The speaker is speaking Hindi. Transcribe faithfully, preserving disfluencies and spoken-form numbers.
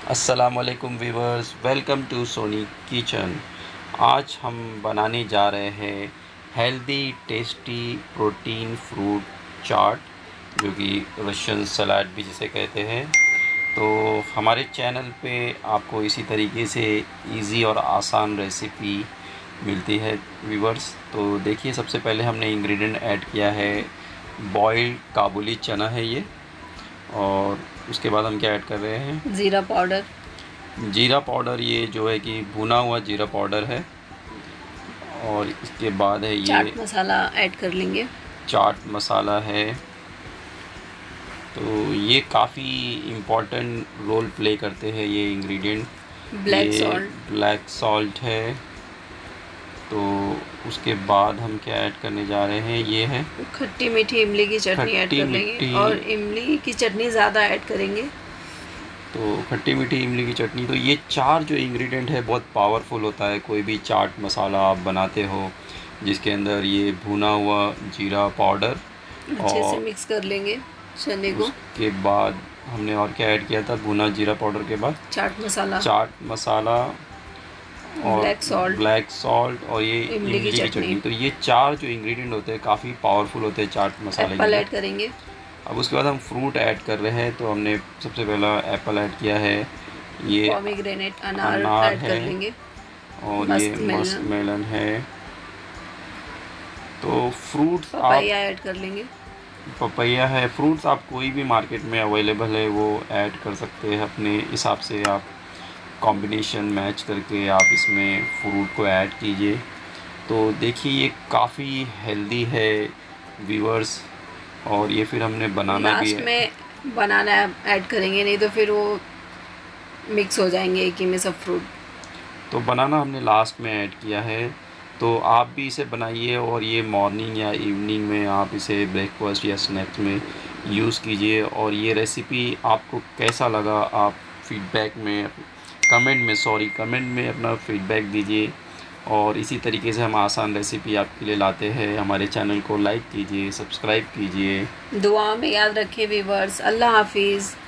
अस्सलामुअलैकुम viewers, welcome to Soni kitchen. आज हम बनाने जा रहे हैं healthy tasty protein fruit chaat, जो कि रशियन सलाद भी जिसे कहते हैं। तो हमारे चैनल पे आपको इसी तरीके से इजी और आसान रेसिपी मिलती है व्यूवर्स। तो देखिए, सबसे पहले हमने इंग्रेडिएंट ऐड किया है, बॉइल्ड काबुली चना है ये। और उसके बाद हम क्या ऐड कर रहे हैं, ज़ीरा पाउडर। जीरा पाउडर, ये जो है कि भुना हुआ जीरा पाउडर है। और इसके बाद है ये चाट मसाला ऐड कर लेंगे। चाट मसाला है। तो ये काफ़ी इम्पोर्टेंट रोल प्ले करते हैं ये इंग्रेडिएंट। ब्लैक ये सॉल्ट। ब्लैक सॉल्ट है। तो उसके बाद हम क्या ऐड करने जा रहे हैं, ये है खट्टी मीठी इमली की चटनी ऐड खट्टी कर लेंगे, मीठी। और इमली की चटनी ज़्यादा ऐड करेंगे। तो खट्टी मीठी इमली की चटनी। तो ये चार जो इंग्रेडिएंट है बहुत पावरफुल होता है। कोई भी चाट मसाला आप बनाते हो जिसके अंदर ये भुना हुआ जीरा पाउडर, अच्छे से और मिक्स कर लेंगे चने को। उसके बाद हमने और क्या ऐड किया था, भुना जीरा पाउडर के बाद चाट मसाला, चाट मसाला और ब्लैक सॉल्ट, ब्लैक सॉल्ट और ये इमली की इमली की चटनी। चटनी। तो ये चार जो इंग्रेडिएंट होते हैं काफ़ी पावरफुल होते हैं चाट मसाले के एप्पल अंदर। ऐड करेंगे। अब उसके बाद हम फ्रूट ऐड कर रहे हैं। तो हमने सबसे पहला एप्पल ऐड किया है, ये पॉमीग्रेनेट अनार अनार ऐड कर है, लेंगे। और ये मस्क मस्क मेलन, मेलन है। तो फ्रूट्स आप पपाया ऐड कर लेंगे। पपैया है। फ्रूट्स आप कोई भी मार्केट में अवेलेबल है वो ऐड कर सकते हैं अपने हिसाब से। आप कॉम्बिनेशन मैच करके आप इसमें फ्रूट को ऐड कीजिए। तो देखिए, ये काफ़ी हेल्दी है व्यूअर्स। और ये फिर हमने बनाना भी लास्ट है। में बनाना ऐड करेंगे, नहीं तो फिर वो मिक्स हो जाएंगे एक ही में सब फ्रूट। तो बनाना हमने लास्ट में ऐड किया है। तो आप भी इसे बनाइए, और ये मॉर्निंग या इवनिंग में आप इसे ब्रेकफास्ट या स्नैक्स में यूज़ कीजिए। और ये रेसिपी आपको कैसा लगा, आप फीडबैक में कमेंट में सॉरी कमेंट में अपना फीडबैक दीजिए। और इसी तरीके से हम आसान रेसिपी आपके लिए लाते हैं। हमारे चैनल को लाइक कीजिए, सब्सक्राइब कीजिए। दुआ में याद रखें व्यूवर्स। अल्लाह हाफिज़।